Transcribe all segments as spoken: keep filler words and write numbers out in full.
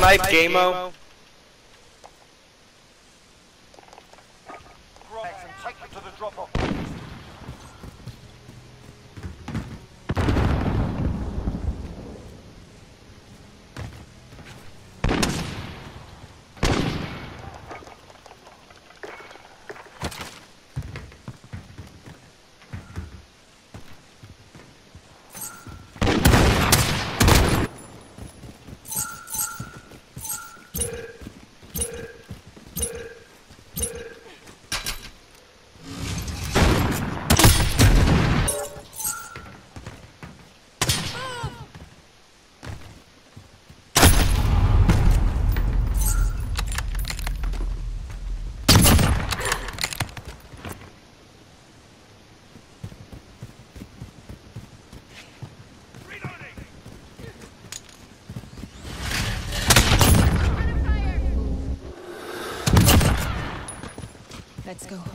snipe Gamo? Take them to the drop-off. Let's go.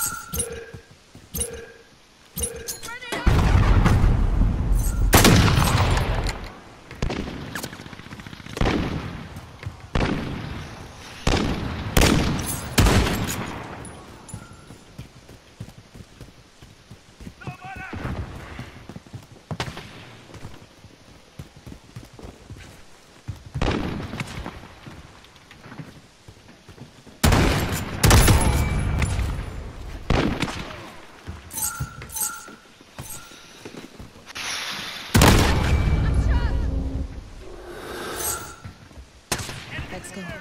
Let's go.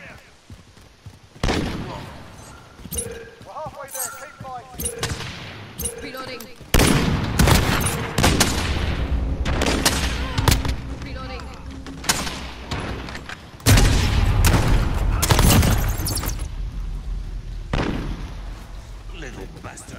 We're halfway there, keep fighting. Reloading. Reloading. Little bastard.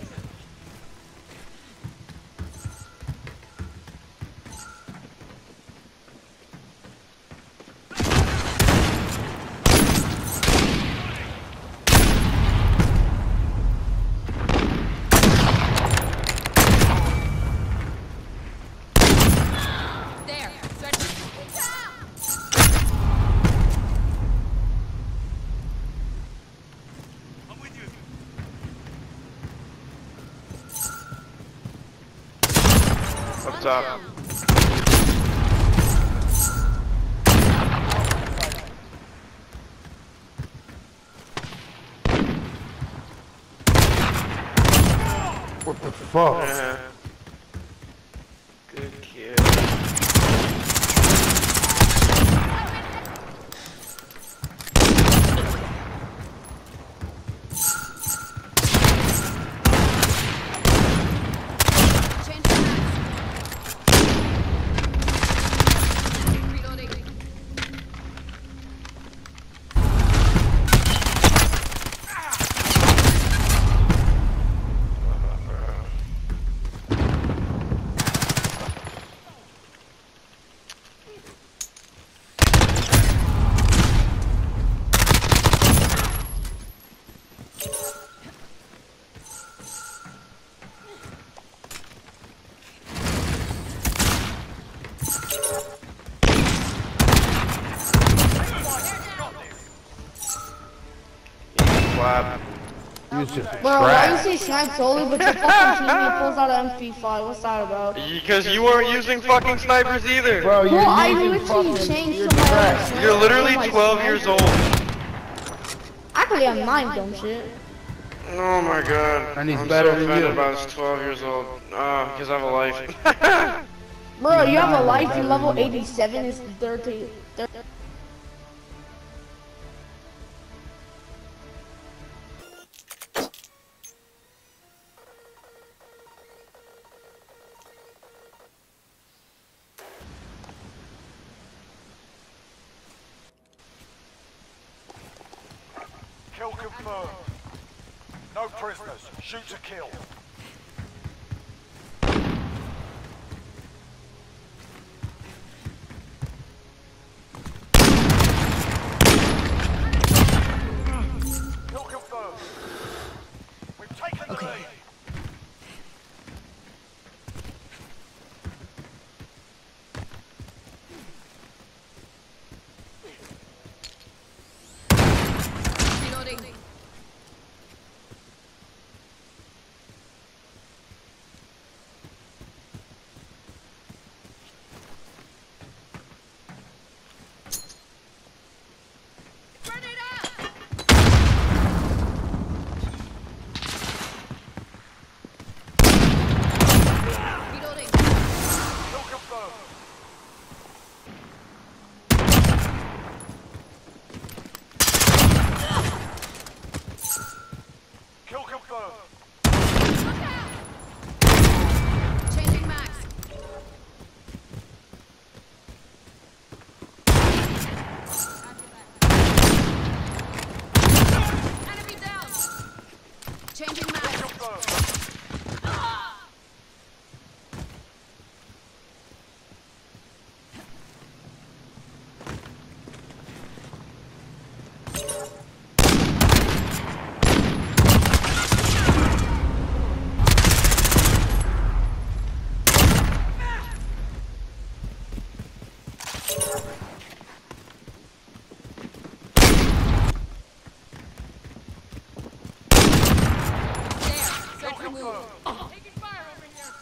Up top. What the fuck? Uh, good kill. You just Bro, why you trash. say snipe solely, but your fucking teammate pulls out an M P five? What's that about? Because you weren't using fucking snipers either. Bro, you're Well, I using literally fucking, changed you're to my trash. own You're literally Oh my twelve God. years old. Actually, I'm nine, dumb shit. Oh my god. And he's I'm better so than offended you. about this twelve years old. Oh, because I have a life. Bro, you have a life, you're level eighty-seven, is thirty. thirty. Kill confirmed. No prisoners. Shoot to kill. Kill confirmed. We've taken the lead. confirmed. Taking fire over here.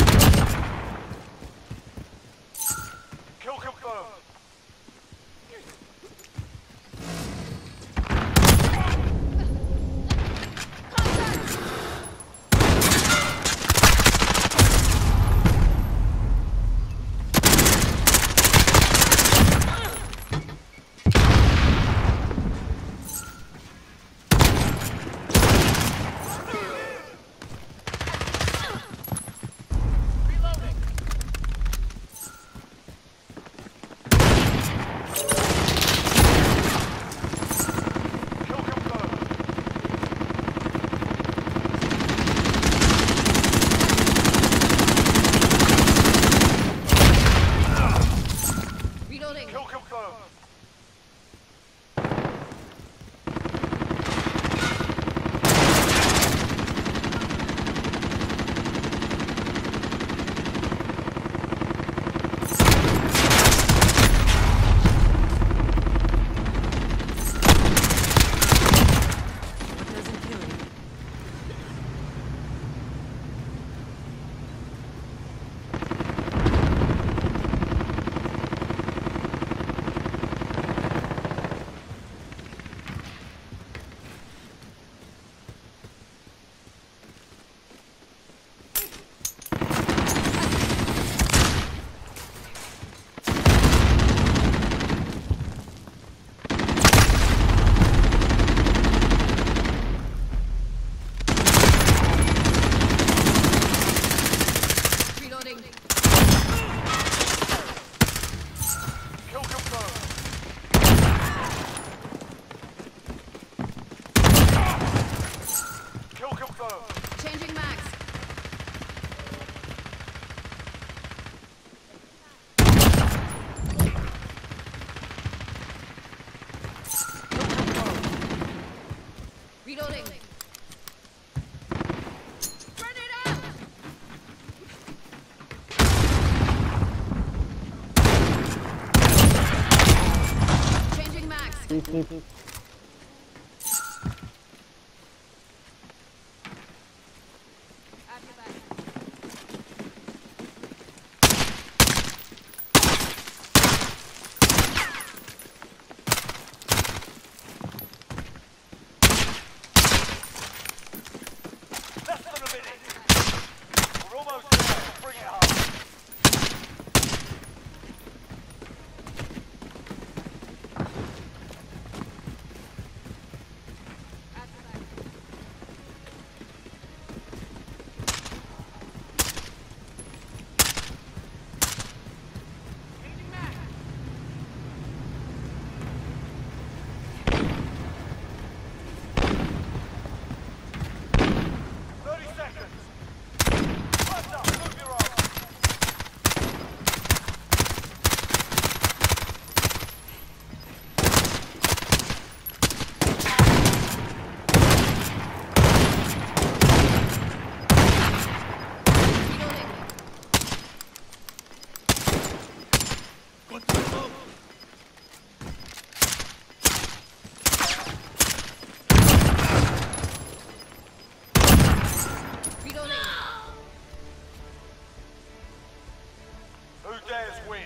Kill confirmed. Kill confirmed. Changing max. Reloading. Grenade out. Changing max. Who dares wins?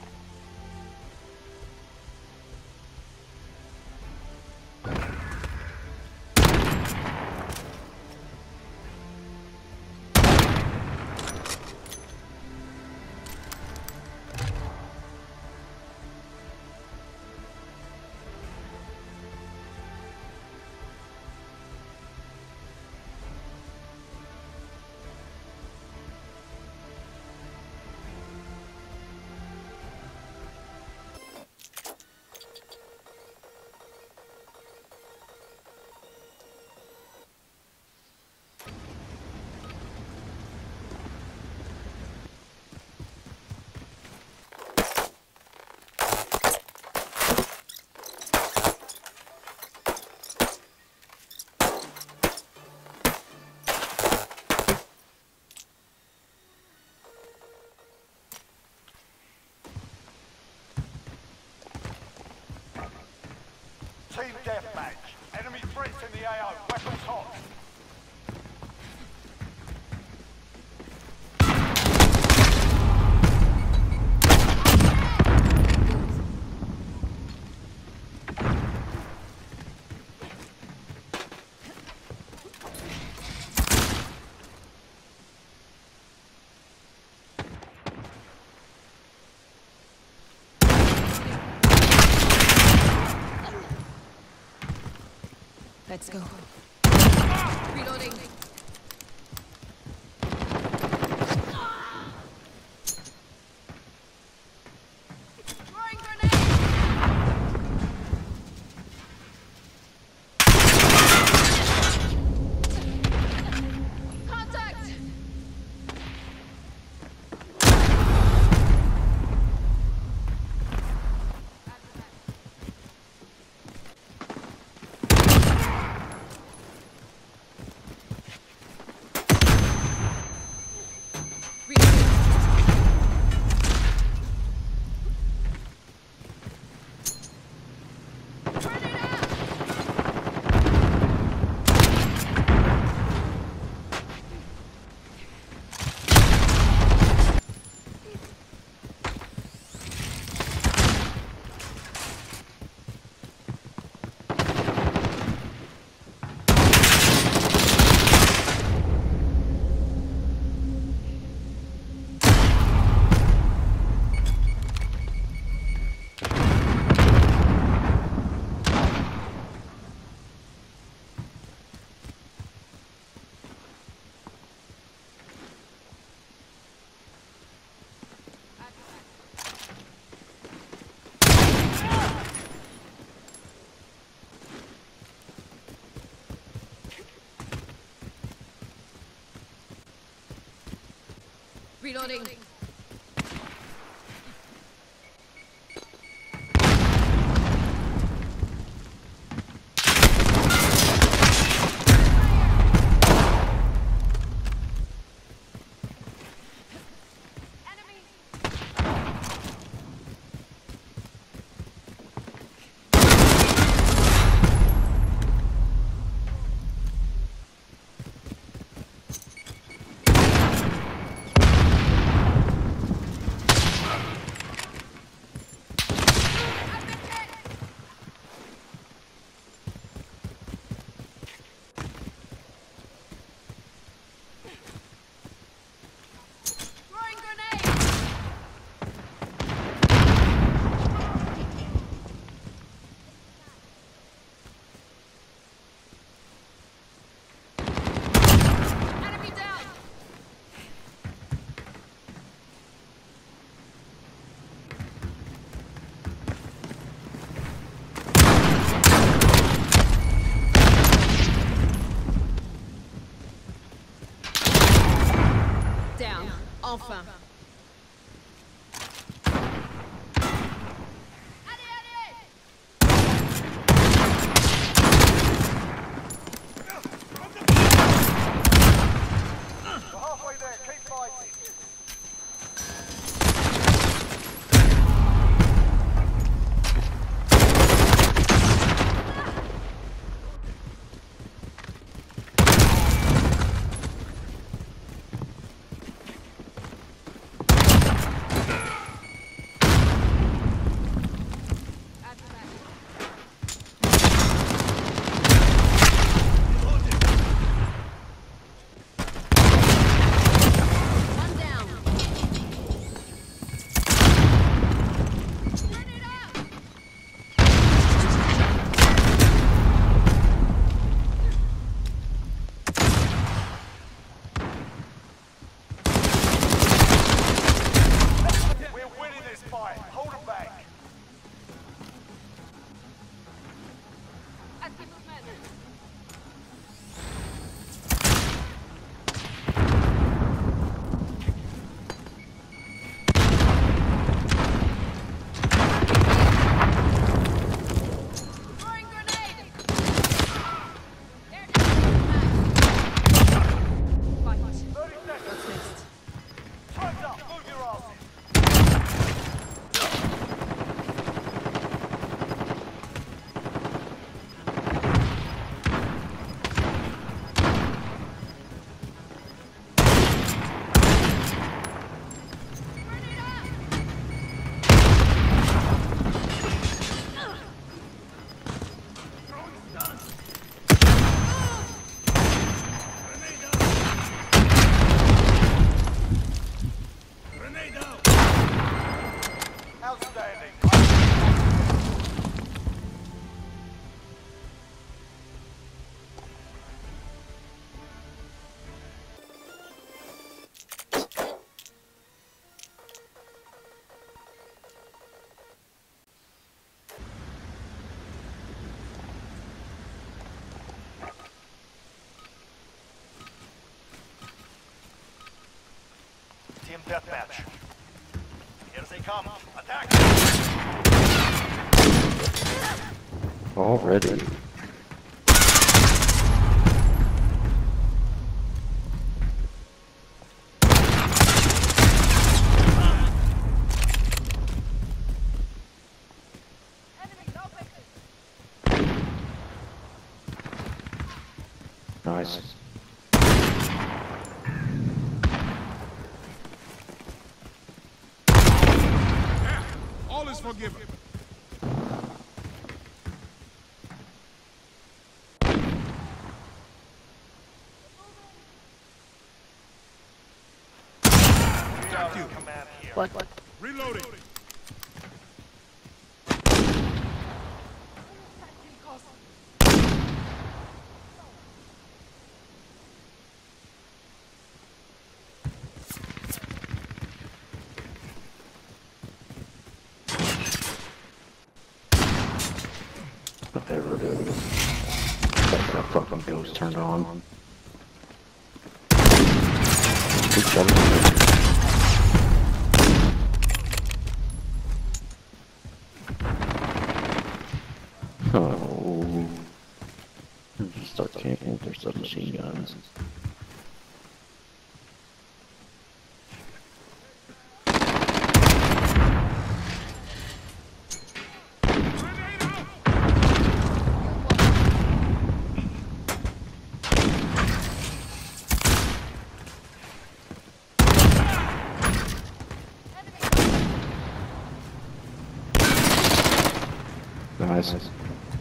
Team deathmatch. Enemy threats in the A O. Weapons hot. Let's go. Reloading. Throwing grenade. Contact. Reloading. Down. Enfin. We're halfway there. Keep fighting. Team deathmatch. Here they come. Attack! Already. Nice. All is forgiven. Got you. Command here. What? What? Reloading. Whatever it is. That fucking ghost turned on. Good shot. Oh. Just start camping with their submachine guns. Nice.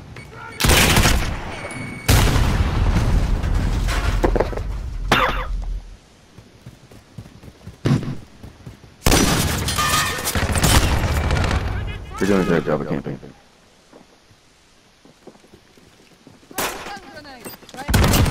You're doing a great job of camping. Stun grenade. Right.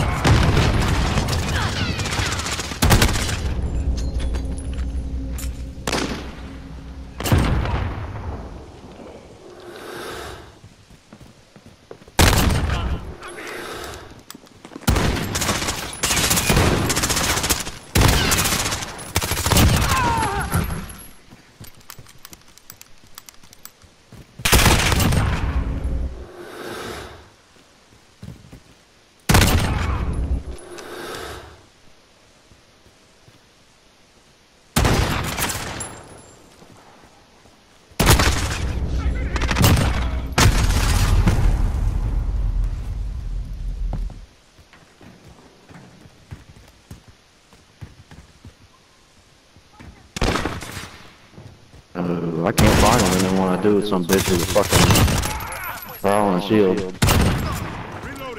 Uh, I can't find them, and then when I do, it's some bitch with a fucking fire and shield. Reloading.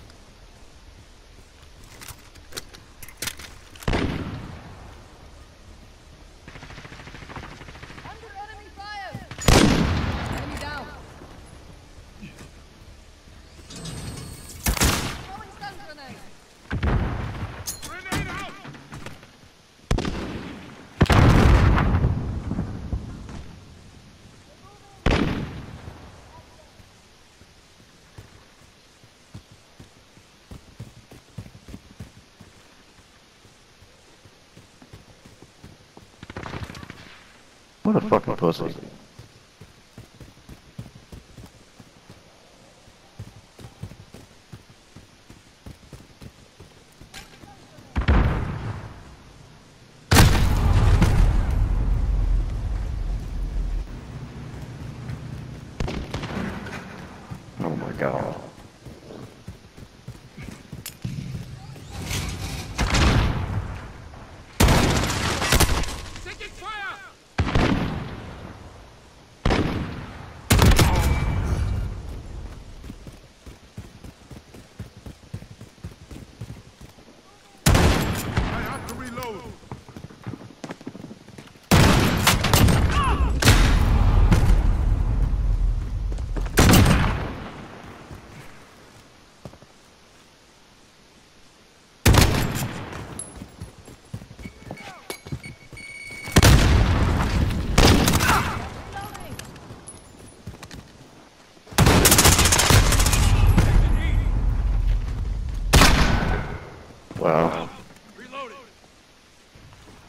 Under enemy fire. Enemy down. Throwing stun grenade. Grenade out. What a fucking pussy. Oh my god. Taking fire.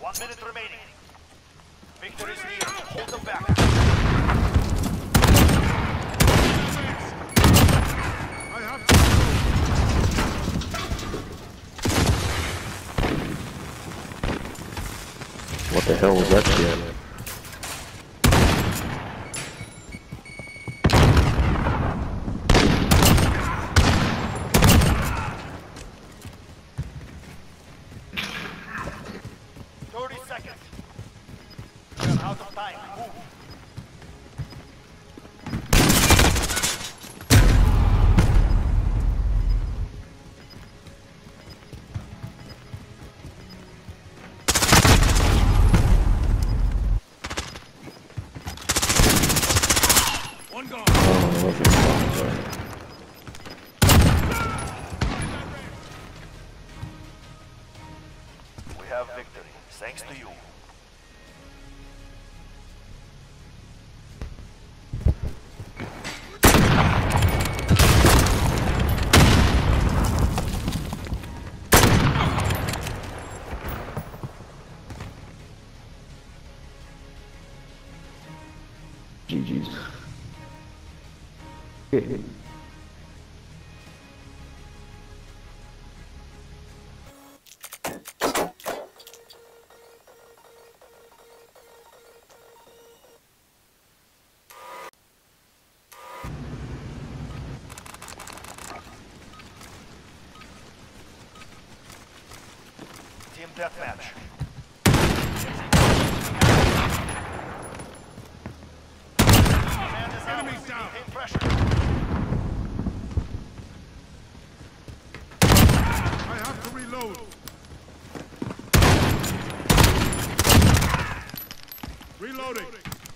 One minute remaining. Victory is near. Hold them back. I have to What the hell was that shit? thirty seconds. We're out of time. Move. One gone. Oh, what the fuck? We have victory. Thanks to you. G G's. Team deathmatch. Command is out. Enemies down. Maintain pressure. I have to reload. Reloading.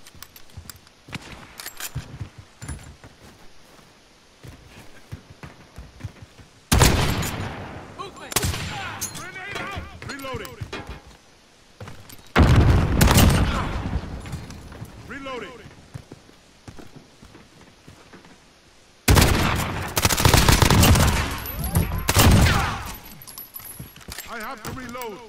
Grenade out. Reloading. Reloading. I have to reload.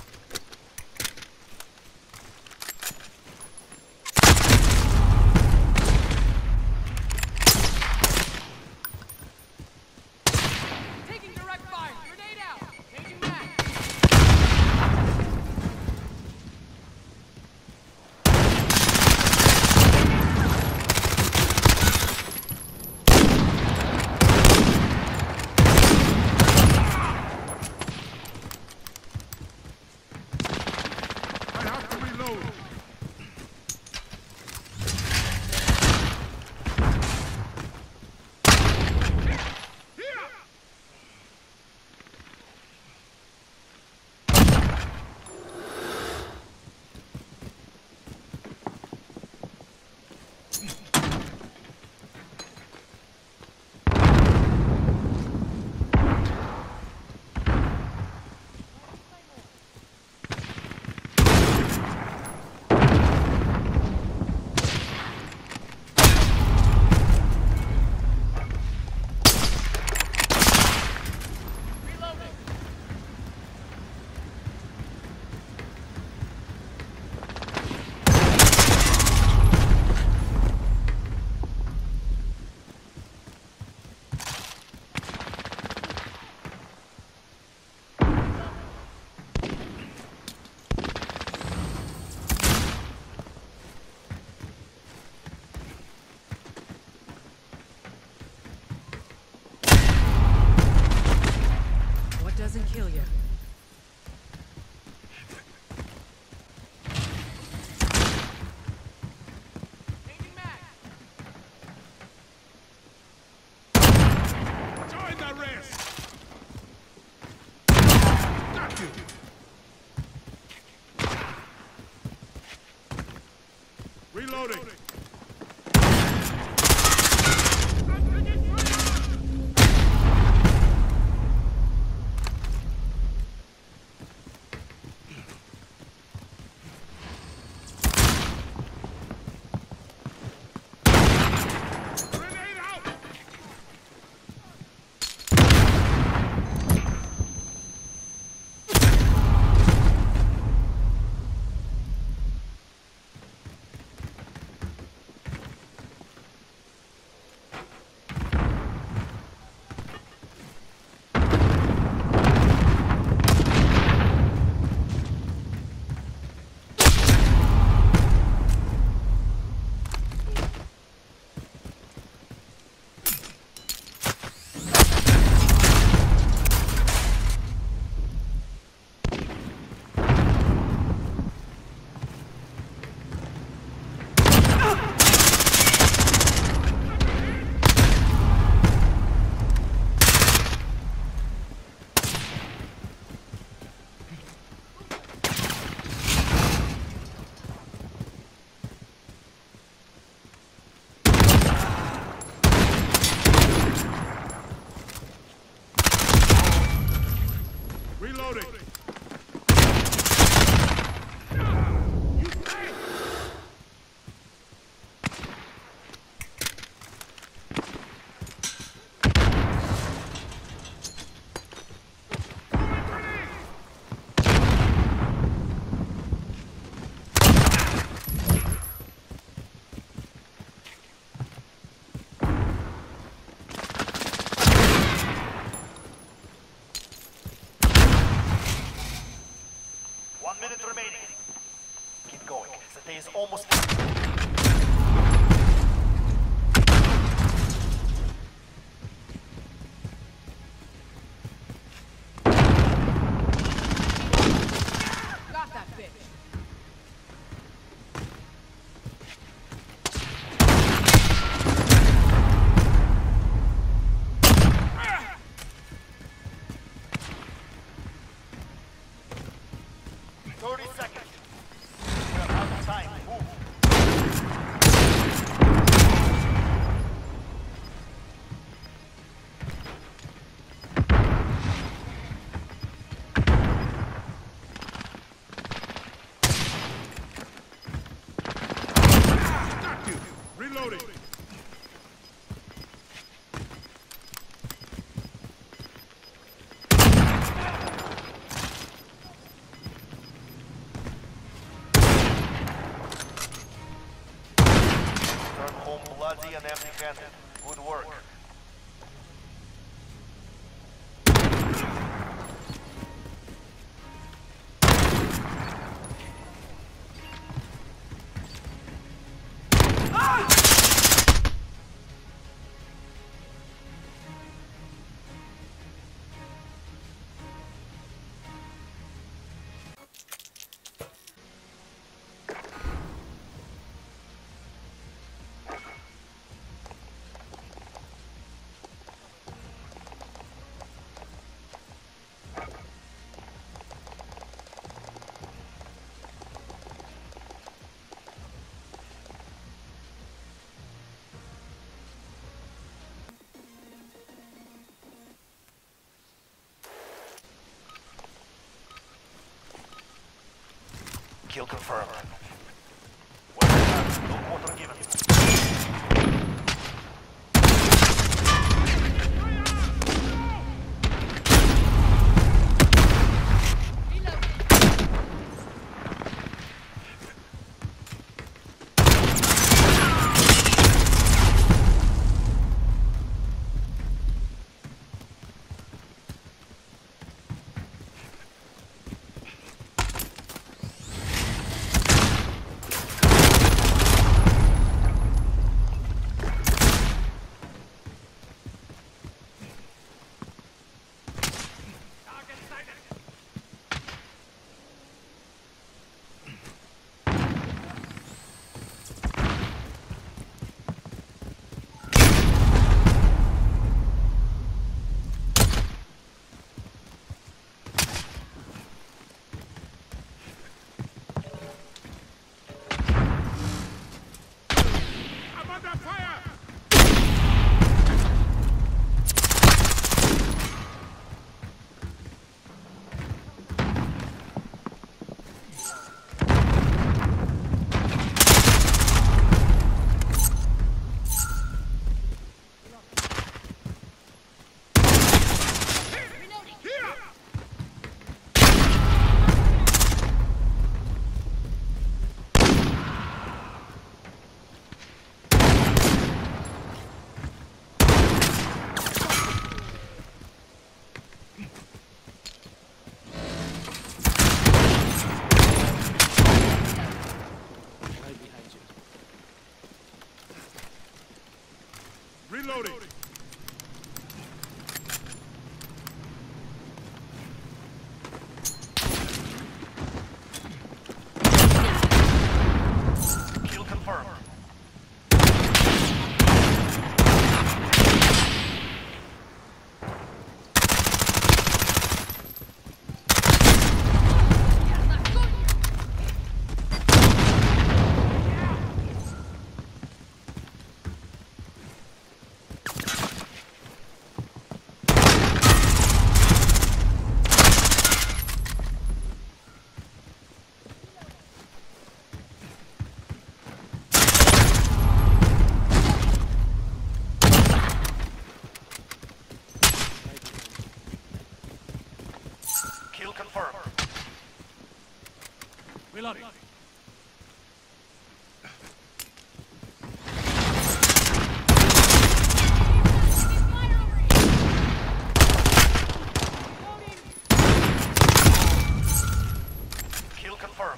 Taking direct fire. Grenade out. Changing back. I have to reload. Here! What doesn't kill you? Changing back. Join the rest. Got you. Reloading. Grenade out. minutes remaining. Keep going. The day is almost. Got that bitch. thirty seconds. We are out of time. Move. Got you. Reloading. Turn home bloody and empty-handed. Good work. Kill confirmed. Well done. No quarter given. I'm under fire. Here. Reloading. Kill confirmed. Kill confirmed. Reloading. Kill confirmed. confirmed.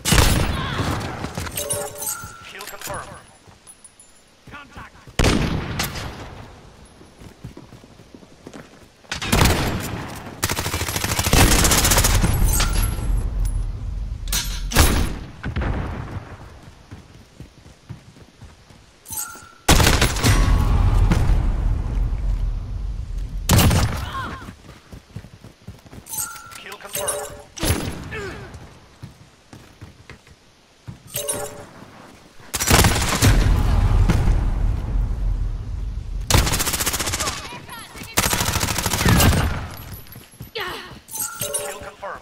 Kill confirmed. Contact. Kill confirmed. Kill confirmed.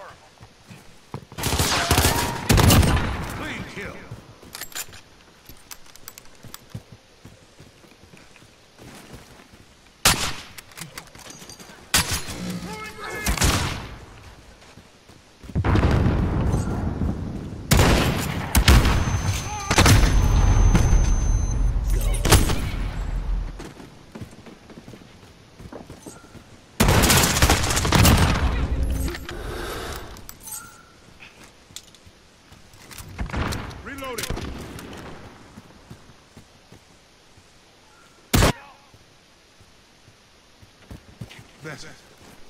Clean kill. Reloading. That's it.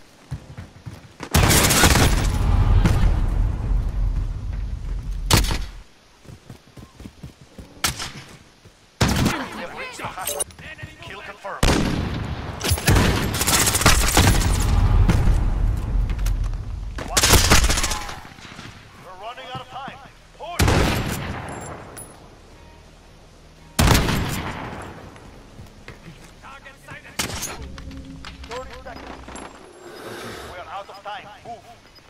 Kill confirmed. We're running out of time. Push! thirty seconds. We are out of time. Move.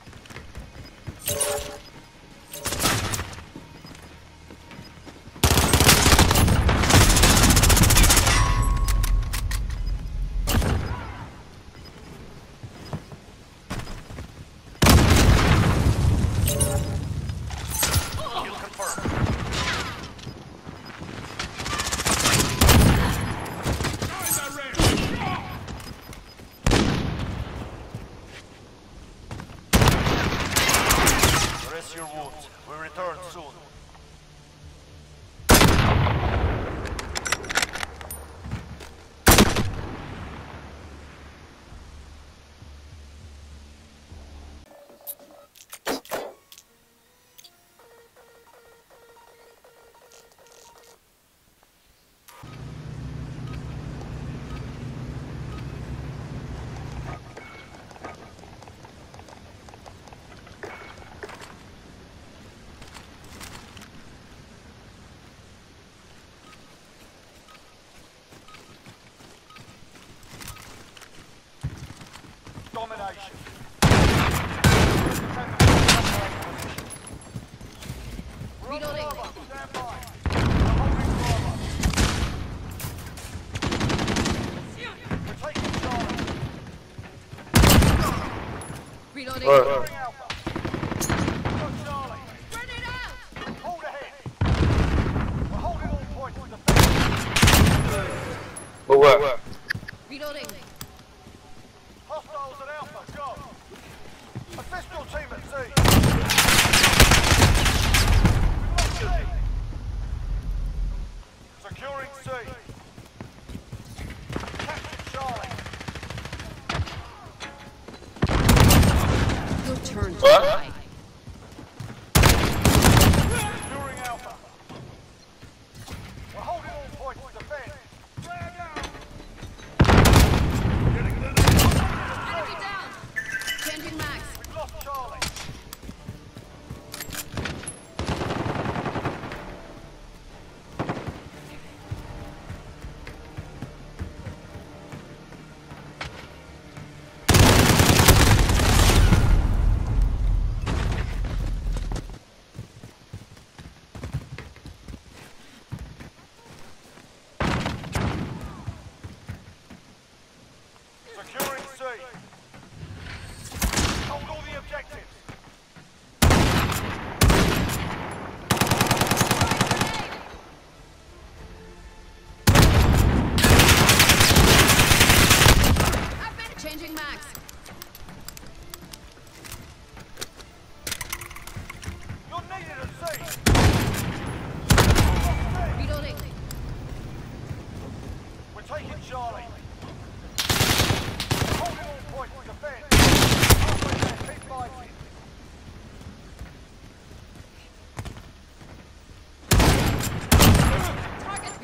Kill confirmed. Guys are ready. Rest your wounds. We return soon. Domination. Reloading. Stand by. We're holding Bravo. We're taking Charlie. Reloading. Alright. Clearing Alpha. Got Charlie. Grenade out. Hold ahead. We're holding all points with the Move up. Reloading. hostiles at Alpha. Go. Assist your team at C. We've lost C. Securing C. Capture Charlie. Your turn.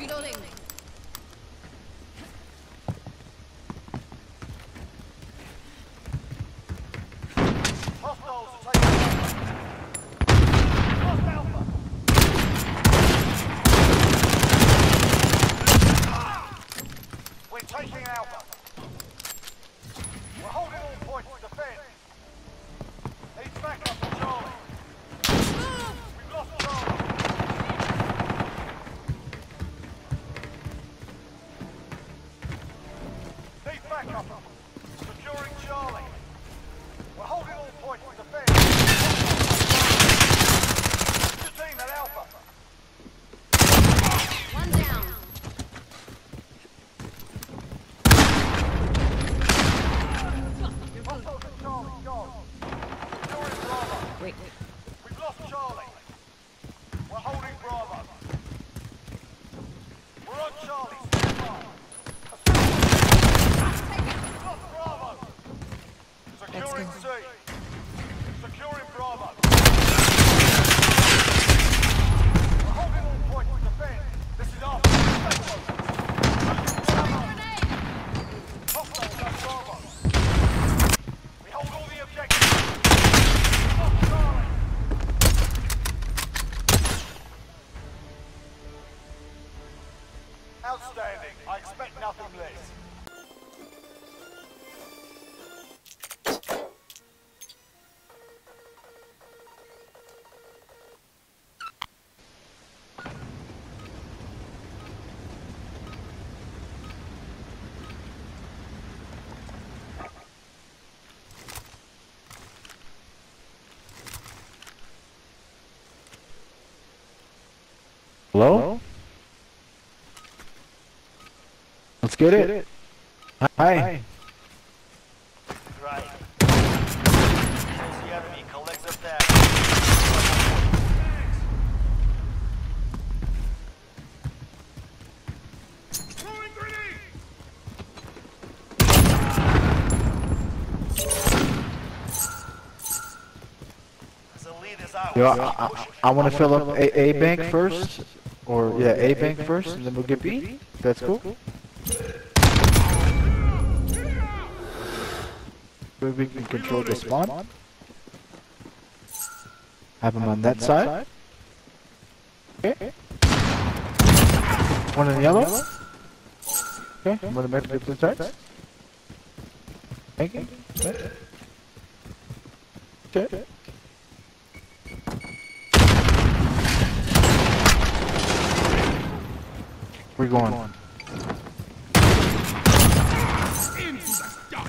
Reloading. Hostiles are taking Alpha. Lost Alpha. We're taking Alpha. We're holding all points to defend. Need backup for Charlie. We've lost Charlie. Need backup. Securing Charlie. We're holding all points to defend. Your team at Alpha. One down. Hostiles at Charlie, gone. Securing Bravo. Wait. We've lost Charlie. We're holding Bravo. We're on Charlie. Stand by. We've lost Bravo. Securing C. Securing Bravo. We're holding all points to defend. This is our stay focused. Bravo. Hostiles at Bravo. We hold all the objectives. We've lost Charlie. Outstanding. I expect nothing less. Hello? Let's get it. Hi. Right. Kills the enemy, collects them down. Throwing grenade! The lead is out. Yo, I, I, I want to fill up A, A bank first, or yeah, A bank first, and then we'll get B. That's cool. So we can control the spawn. Have him on that side. Okay. One in yellow. Okay, I'm gonna make it this side. Thank you. Okay. We're going. Into the dark!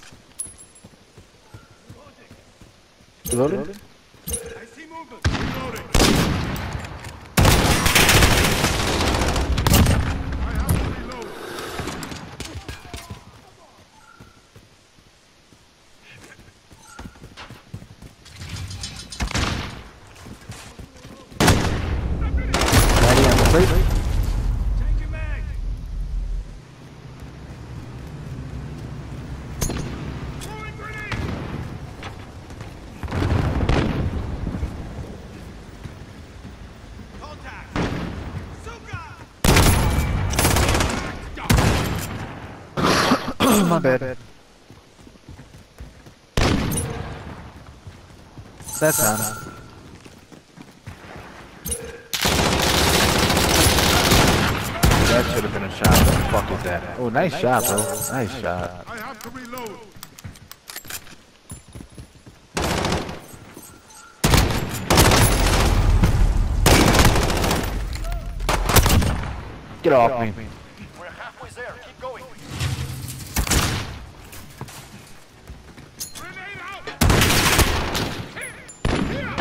Reloaded? I see movement! Reloading! I have to reload! Ready on the plate? Taking mag! Throwing grenade! Contact! Suka! My bad. That's on. That should have been a shot. What the fuck is that? Oh, nice shot, bro. Nice shot. I have to reload! Get off me. We're halfway there. Keep going. Grenade out! Here! Here!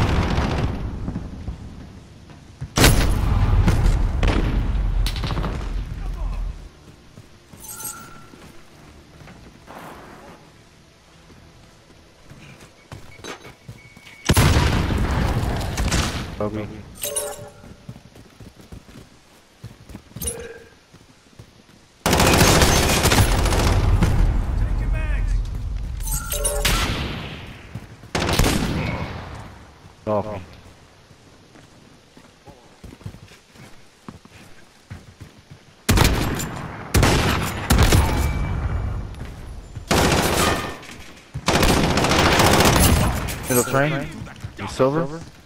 Bobby. Taking mags! Get off me. Middle train. In silver.